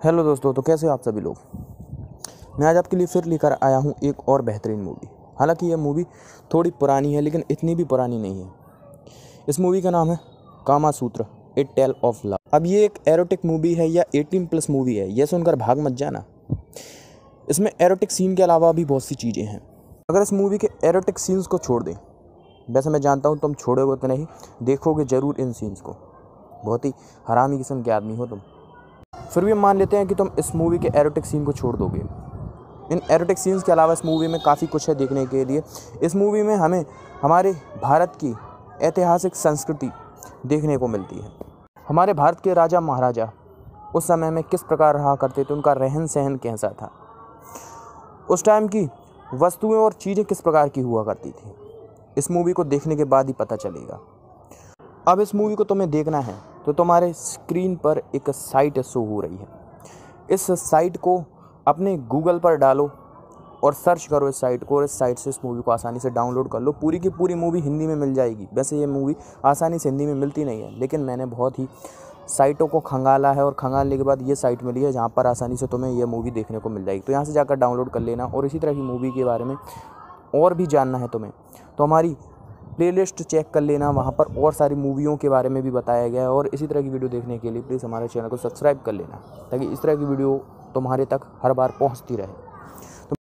Hello दोस्तों, तो कैसे हो आप सभी लोग। मैं आज आपके लिए फिर लेकर आया हूँ एक और बेहतरीन मूवी। हालांकि यह मूवी थोड़ी पुरानी है लेकिन इतनी भी पुरानी नहीं है। इस मूवी का नाम है कामा सूत्र ए टेल ऑफ लव। अब ये एक एरोटिक मूवी है या 18+ मूवी है, यह सुनकर भाग मत जाना। इसमें एरोटिक सीन के अलावा भी बहुत सी चीज़ें हैं। अगर इस मूवी के एरोटिक सीन्स को छोड़ दें, वैसे मैं जानता हूँ तुम छोड़ोगे तो नहीं, देखोगे ज़रूर इन सीन्स को। बहुत ही हरामी किस्म के आदमी हो तुम। फिर भी हम मान लेते हैं कि तुम इस मूवी के एरोटिक सीन को छोड़ दोगे। इन एरोटिक सीन्स के अलावा इस मूवी में काफ़ी कुछ है देखने के लिए। इस मूवी में हमें हमारे भारत की ऐतिहासिक संस्कृति देखने को मिलती है। हमारे भारत के राजा महाराजा उस समय में किस प्रकार रहा करते थे, उनका रहन सहन कैसा था, उस टाइम की वस्तुएं और चीज़ें किस प्रकार की हुआ करती थी, इस मूवी को देखने के बाद ही पता चलेगा। अब इस मूवी को तुम्हें देखना है तो तुम्हारे स्क्रीन पर एक साइट शो हो रही है। इस साइट को अपने गूगल पर डालो और सर्च करो इस साइट को, और इस साइट से इस मूवी को आसानी से डाउनलोड कर लो। पूरी की पूरी मूवी हिंदी में मिल जाएगी। वैसे ये मूवी आसानी से हिंदी में मिलती नहीं है, लेकिन मैंने बहुत ही साइटों को खंगाला है और खंगालने के बाद ये साइट मिली है जहाँ पर आसानी से तुम्हें ये मूवी देखने को मिल जाएगी। तो यहाँ से जाकर डाउनलोड कर लेना। और इसी तरह की मूवी के बारे में और भी जानना है तुम्हें तो हमारी प्लेलिस्ट चेक कर लेना, वहाँ पर और सारी मूवियों के बारे में भी बताया गया है। और इसी तरह की वीडियो देखने के लिए प्लीज़ हमारे चैनल को सब्सक्राइब कर लेना, ताकि इस तरह की वीडियो तुम्हारे तक हर बार पहुँचती रहे।